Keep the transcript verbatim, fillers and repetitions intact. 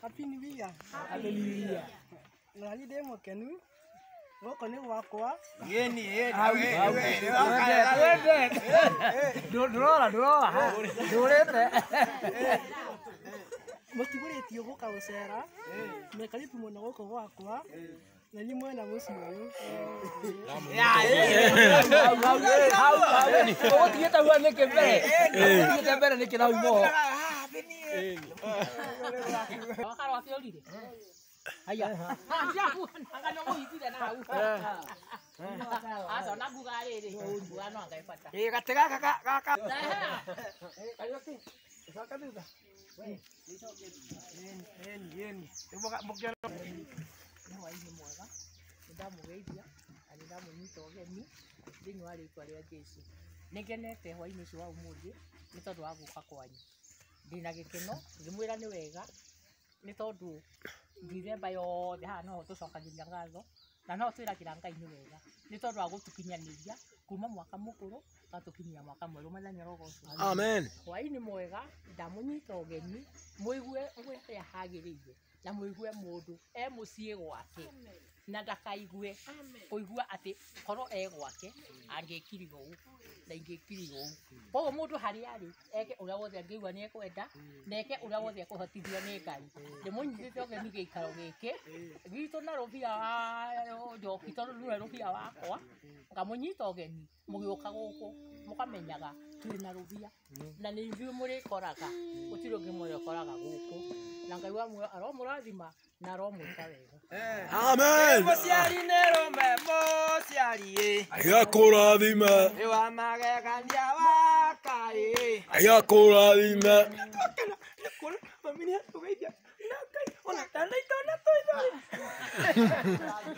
Happy New Year. Happy New Year. Na ni demo kenu. Ngoko ni wakwa. Yeni yeni. Wende. Ndorora ndorora. Ndorete. Motiburetio guka gucera. Me karibu muno guko gwakwa. Na ni mwena mucio uyu. Ya Hau hau ni. Otigeta huwa neke mbere. Otigeta mbere neke na umo. Wakaro akiolire. Aya. Hajabu akanogo hitire na hau. Asa naguga riri. Mbuga no angaipata. Eh gatega kaka kaka. Ayoki. Saka duka. Yeni yeni yeni. Mboga mboga. Ni waini mwega. Ndamugeithia. Ani ndamunyita ogeni. Thini wa ritwa ria Jesu. Nigenete hwaini ucio wa umuthi ni tondu wa guka kwanyu. Ndina gikeno ngimwira ni wega ni tondu ndithemba yothe haha no tucokagiria ngatho na no twiragira Ngai ni wega ni tondu wa gutukinyaniria kuma mwaka mukuru gatukinyia mwaka mweru mathanya rogoco. Amen. Hwaini mwega ndamunyita ogeni muigue ngwete hagiriire na muigue mundu e mucii gwake na ndakaigue kuigua ati koro e gwake angikirigo u na ingikirigo u koguo mundu hari ari eke uria wothe angiigua ni ekwenda na eke uria wothe ekuhotithio ni Ngai ndimunyitite ogeni giikaro giki gitu na rubia wa njoki tondu niwe rubia wakwa ngamunyita ogeni mugiuka guku mukamenyaga turi na rubia na ni ithuĩ mũrĩkoraga gũtirĩ ũngĩ mũrĩkoraga gũkũ na Ngai wa muoyo aromũrathima na aromwĩka wega. Amen. Mũciari nĩ rũme mũciari Agakũrathima. ĩ wa magegania wa Ngai Agakũrathima. mami nĩ atũgeithia na Ngai ona kana itona tũithori